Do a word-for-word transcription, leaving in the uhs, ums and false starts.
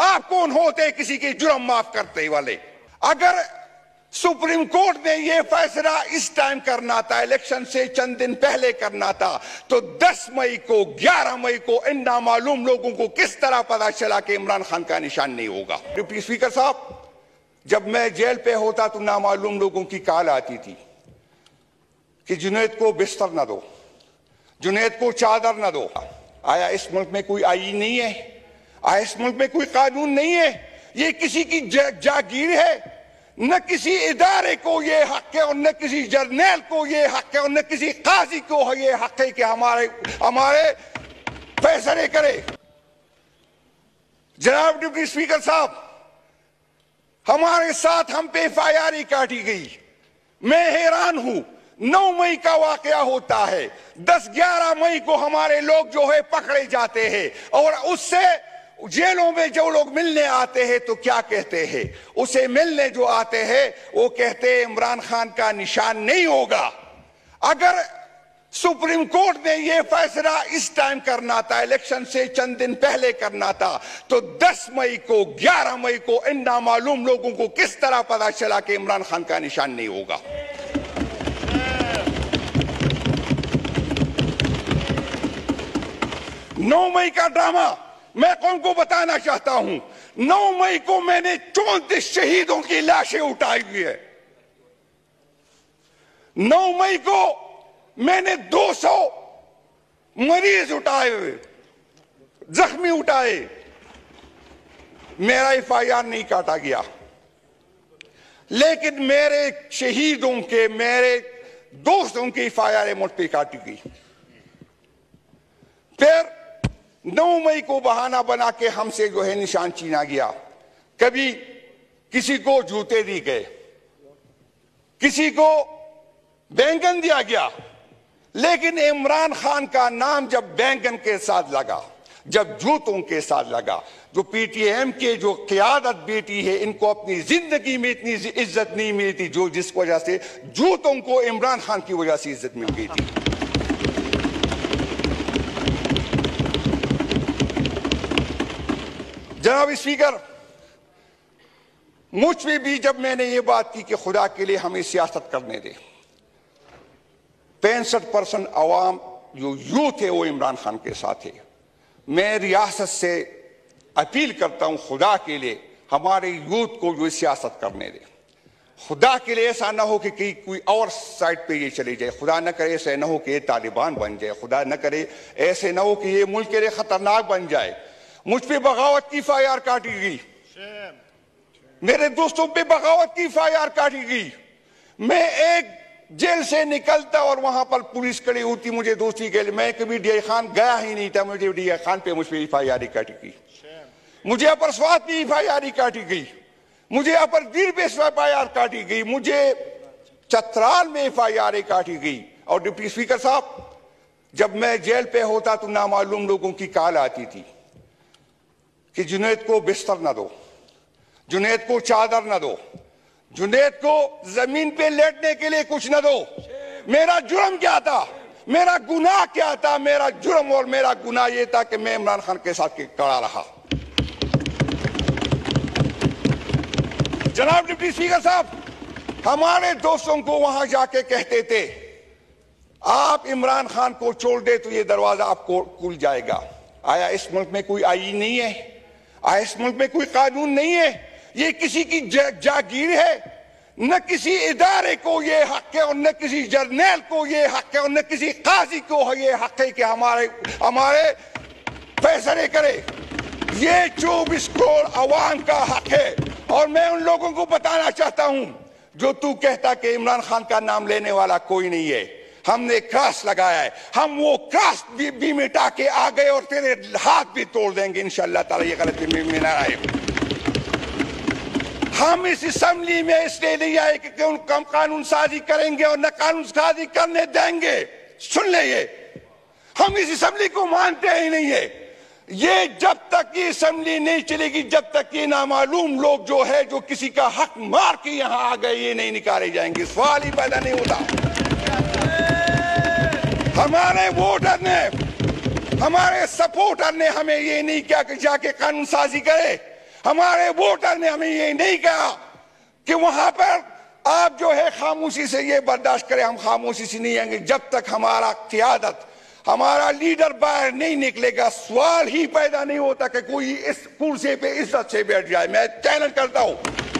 आप कौन होते किसी के जुर्म माफ करते वाले? अगर सुप्रीम कोर्ट ने यह फैसला इस टाइम करना था, इलेक्शन से चंद दिन पहले करना था, तो दस मई को, ग्यारह मई को इन नामालूम लोगों को किस तरह पता चला कि इमरान खान का निशान नहीं होगा? डिप्टी स्पीकर साहब, जब मैं जेल पे होता तो नामालूम लोगों की कॉल आती थी कि जुनैद को बिस्तर न दो, जुनैद को चादर न दो। आया इस मुल्क में कोई आईन नहीं है? आया इस मुल्क में कोई कानून नहीं है? ये किसी की जागीर है? न किसी इदारे को ये हक है और न किसी जर्नैल को ये हक है और न किसी काजी को ये हक है कि हमारे हमारे फैसले करे। जनाब डिप्टी स्पीकर साहब, हमारे साथ हम पे एफ आई आर काटी गई। मैं हैरान हूं, नौ मई का वाकया होता है, दस ग्यारह मई को हमारे लोग जो है पकड़े जाते हैं और उससे जेलों में जो लोग मिलने आते हैं तो क्या कहते हैं? उसे मिलने जो आते हैं वो कहते हैं इमरान खान का निशान नहीं होगा। अगर सुप्रीम कोर्ट ने यह फैसला इस टाइम करना था, इलेक्शन से चंद दिन पहले करना था, तो दस मई को, ग्यारह मई को इन नामालूम लोगों को किस तरह पता चला कि इमरान खान का निशान नहीं होगा? नौ मई का ड्रामा मैं कौन को बताना चाहता हूं। नौ मई को मैंने चौंतीस शहीदों की लाशें उठाई हुई है। नौ मई को मैंने दो सौ मरीज उठाए हुए, जख्मी उठाए, मेरा एफ आई आर नहीं काटा गया, लेकिन मेरे शहीदों के, मेरे दोस्तों की एफ आई आर मुझ पे काटी गई। फिर नौ मई को बहाना बना के हमसे जो है निशान छीना गया। कभी किसी को जूते दिए गए, किसी को बैंगन दिया गया, लेकिन इमरान खान का नाम जब बैंगन के साथ लगा, जब जूतों के साथ लगा, जो पीटीएम के जो क़यादत बेटी है, इनको अपनी जिंदगी में इतनी इज्जत नहीं मिली थी जो जिस वजह से जूतों को इमरान खान की वजह से इज्जत मिल गई थी। जनाब स्पीकर, मुझ पे भी जब मैंने ये बात की कि खुदा के लिए हमें सियासत करने दे, पैंसठ परसेंट अवाम जो यूथ है वो इमरान खान के साथ है। मैं रियासत से अपील करता हूं खुदा के लिए हमारे यूथ को जो सियासत करने दे। खुदा के लिए ऐसा ना हो कि कहीं कोई और साइड पे ये चली जाए, खुदा न करे ऐसे ना हो कि ये तालिबान बन जाए, खुदा न करे ऐसे ना हो कि ये मुल्क के लिए खतरनाक बन जाए। मुझ पे बगावत की एफ आई आर काटी गई, मेरे दोस्तों पे बगावत की एफ आई आर काटी गई। मैं एक जेल से निकलता और वहां पर पुलिस खड़ी होती मुझे दोस्ती के लिए, मैं कभी डी आई खान गया ही नहीं था, मुझे डी आई खान पे मुझ पे एफ आई आर काटी गई। मुझे अपर स्वाद पे एफ आई आर काटी गई, मुझे अपर वीर पे एफ आई आर काटी गई, मुझे चतराल में एफ आई आर काटी गई। और डिप्टी स्पीकर साहब, जब मैं जेल पे होता तो नामालूम लोगों की कॉल आती थी कि जुनैद को बिस्तर न दो, जुनैद को चादर न दो, जुनैद को जमीन पे लेटने के लिए कुछ न दो। मेरा जुर्म क्या था? मेरा गुनाह क्या था? मेरा जुर्म और मेरा गुनाह यह था कि मैं इमरान खान के साथ खड़ा रहा। जनाब डिप्टी स्पीकर साहब, हमारे दोस्तों को वहां जाके कहते थे आप इमरान खान को छोड़ दे तो ये दरवाजा आपको खुल जाएगा। आया इस मुल्क में कोई आईन नहीं है? आया इस मुल्क में कोई कानून नहीं है? ये किसी की जागीर है? न किसी इदारे को ये हक है और न किसी जर्नैल को ये हक है और न किसी काजी को ये हक है कि हमारे हमारे फैसले करे। ये चौबीस करोड़ अवाम का हक है। और मैं उन लोगों को बताना चाहता हूं जो तू कहता कि इमरान खान का नाम लेने वाला कोई नहीं है, हमने क्रॉस लगाया है, हम वो क्रॉस भी, भी मिटा के आ गए और तेरे हाथ भी तोड़ देंगे इंशाअल्लाह ताला। ये गलती में ना आए। हम इस असेंबली में इसलिए नहीं आए कि कौन कम कानून साजी करेंगे और न कानून साजी करने देंगे। सुन ले, ये हम इस असेंबली को मानते ही नहीं है। ये जब तक ये असेंबली नहीं चलेगी, जब तक ये नामालूम लोग जो है जो किसी का हक मार के यहां आ गए, ये नहीं निकाले जाएंगे। सवाल ही पैदा नहीं होता। हमारे वोटर ने, हमारे सपोर्टर ने हमें ये नहीं किया कि जाके कानून साजी करे। हमारे वोटर ने हमें ये नहीं कहा कि वहां पर आप जो है खामोशी से ये बर्दाश्त करें, हम खामोशी से नहीं आएंगे जब तक हमारा क़ियादत, हमारा लीडर बाहर नहीं निकलेगा। सवाल ही पैदा नहीं होता कि कोई इस कुर्सी पे इज्जत से बैठ जाए। मैं चैलेंज करता हूं